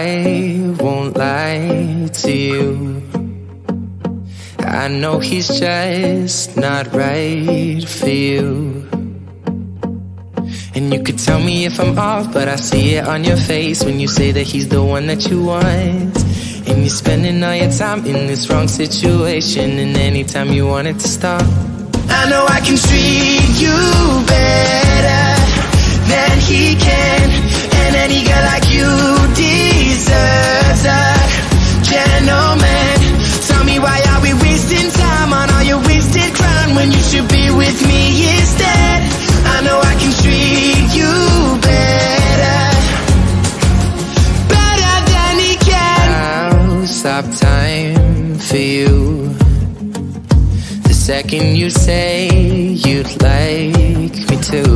I won't lie to you. I know he's just not right for you. And you could tell me if I'm off, but I see it on your face when you say that he's the one that you want. And you're spending all your time in this wrong situation, and anytime you want it to stop. I know I can treat you better than he can, and any girl like you deserves a gentleman. Tell me, why are we wasting time on all your wasted crown when you should be with me instead? I know I can treat you better, better than he can. I'll stop time for you the second you say you'd like me to.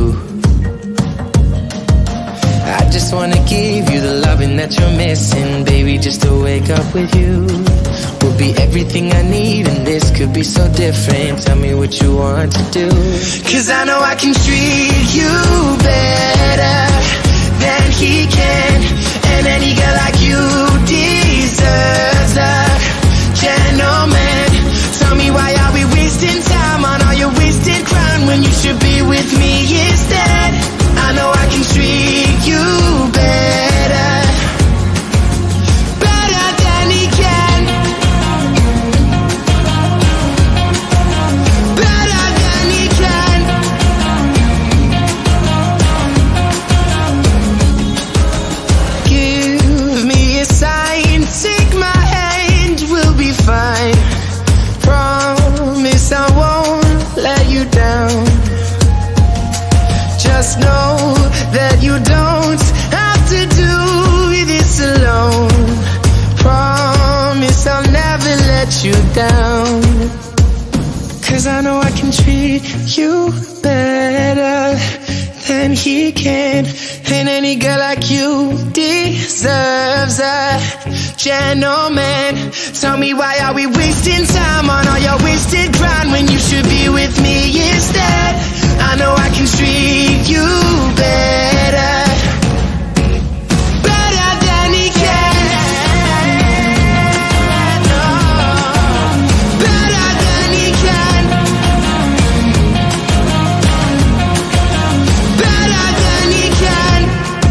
I just wanna give you the loving that you're missing, baby, just to wake up with you will be everything I need, and this could be so different. Tell me what you want to do, 'cause I know I can treat you better than he can, and any girl like you deserves a gentleman. Tell me, why are we wasting time on all your wasted crown when you should be with me instead? I know I can treat you better, better than he can, better than he can. Give me a sign, take my hand, we'll be fine. Promise I won't let you down. Just know that you don't have to do this alone. Promise I'll never let you down, 'cause I know I can treat you better than he can, and any girl like you deserves a gentleman. Tell me, why are we wasting time on all your wasted grind when you should be with me instead? I know I can treat you better, better than he can, oh, better than he can, better than he can.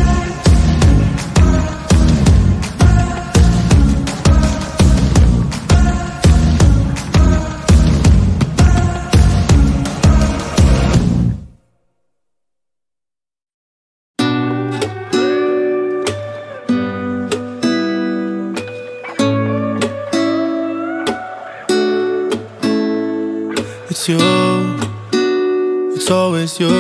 It's you, it's always you.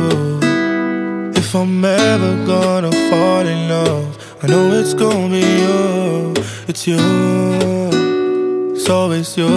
If I'm ever gonna fall in love, I know it's gonna be you. It's you, it's always you.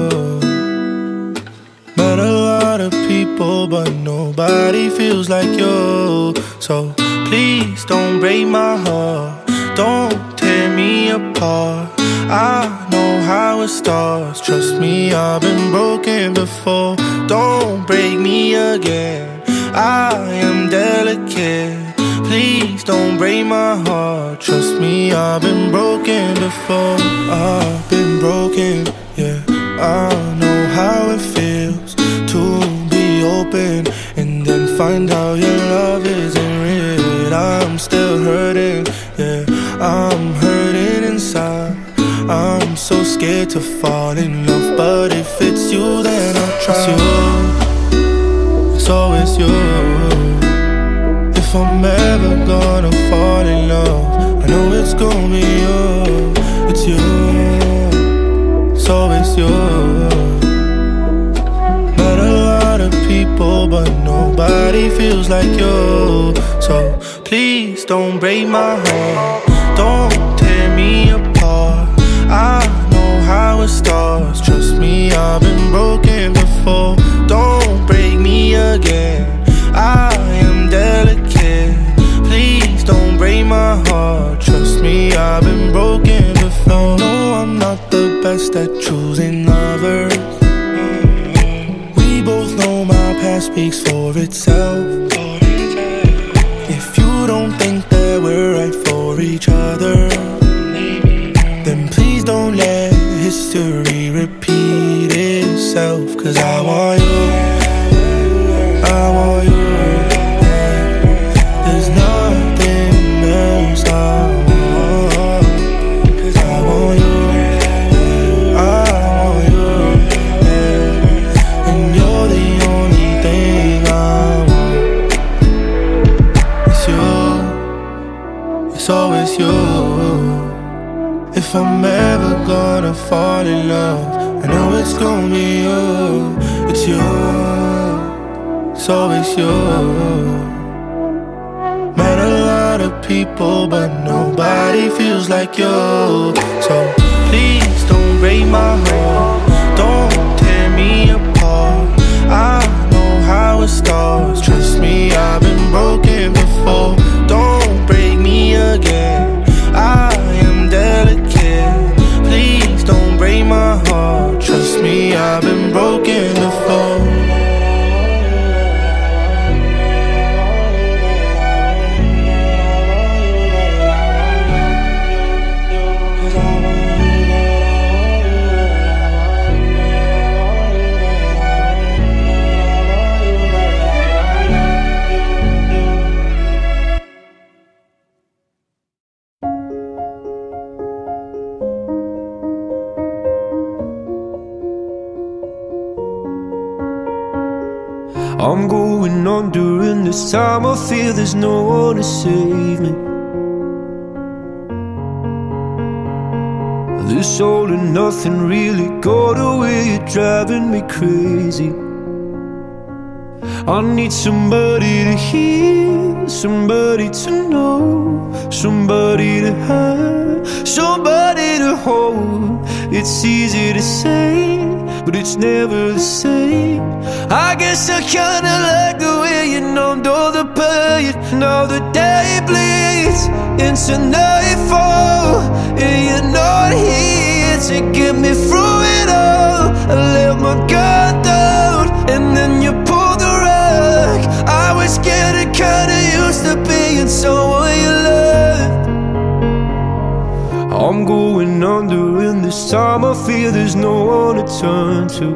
Met a lot of people, but nobody feels like you. So please don't break my heart, don't tear me apart. I know how it starts, trust me, I've been broken before. Don't break me again, I am delicate. Please don't break my heart, trust me, I've been broken before. I've been broken, yeah, I know how it feels to be open and then find out your love isn't real. I'm still hurting, yeah, I'm hurting inside. I'm so scared to fall in love, but if it's you, then I'll try. It's you, it's always you. If I'm ever gonna fall in love, I know it's gonna be you. It's you, it's always you. Met a lot of people, but nobody feels like you. So please don't break my heart, don't tear me apart. I know how it starts, trust me, I've been broken before. Don't break me again, I am delicate. Please don't break my heart, trust me, I've been broken before. No, I'm not the best at choosing lovers. We both know my past speaks for itself. If you don't think that we're right for each other, history repeat itself. Cause I want you, I want you. There's nothing else I want. Cause I want you, I want you. And you're the only thing I want. It's you, it's always you. If I'm ever gonna fall in love, I know it's gonna be you. It's you, it's always you. Met a lot of people, but nobody feels like you. So please don't break my heart, don't tear me apart. I know how it starts, trust me, I've been broken before. Don't break me again, I am delicate. Please don't break my heart, trust me, I've been broken before. I'm going on during this time. I feel there's no one to save me. This all and nothing really got away, you're driving me crazy. I need somebody to hear, somebody to know, somebody to have, somebody to hold. It's easy to say, but it's never the same. I guess I kinda like the way you numbed all the pain. Now the day bleeds into nightfall, and you're not here to get me through it all. I let my guard down, and then you pulled the rug. I was getting kinda used to being someone you loved. I'm going under, and this time I feel there's no one to turn to.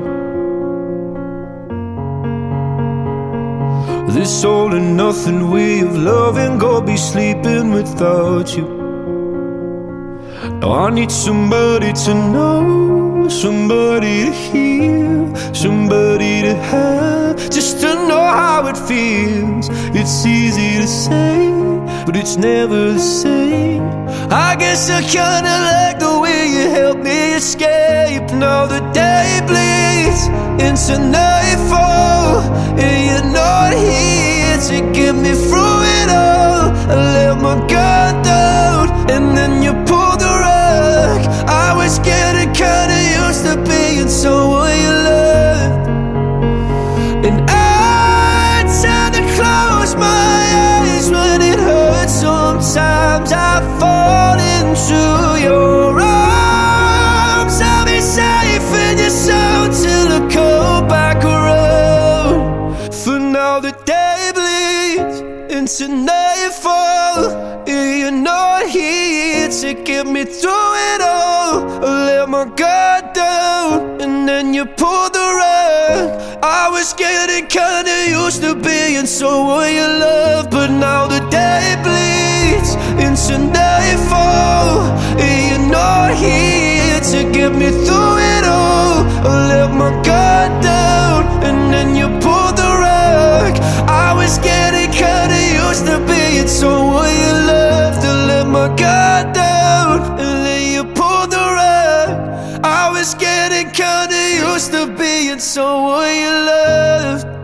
This all and nothing way of loving, go be sleeping without you. Now I need somebody to know, somebody to hear, somebody to have, just to know how it feels. It's easy to say, but it's never the same. I guess I kinda like the way you help me escape. Now the day bleeds into nightfall, and you're not here to get me through it all. I let my guard down, and then you pulled the rug. I was getting kinda used to being someone you loved. And I tend to close my eyes when it hurts. Sometimes I fall into your arms. I'll be safe in your soul till I come back around. For now the day bleeds into nightfall, and you're not here to get me through it all. I let my guard down, and then you pulled the rug. I was getting kinda used to being someone you love, but now the day bleeds into nightfall, and you're not here to get me through it all. I let my guard down, and then you pulled the rug. I was getting kinda used to being someone you loved. I let my guard down, and then you pulled the rug. I was getting kinda used to being someone you loved.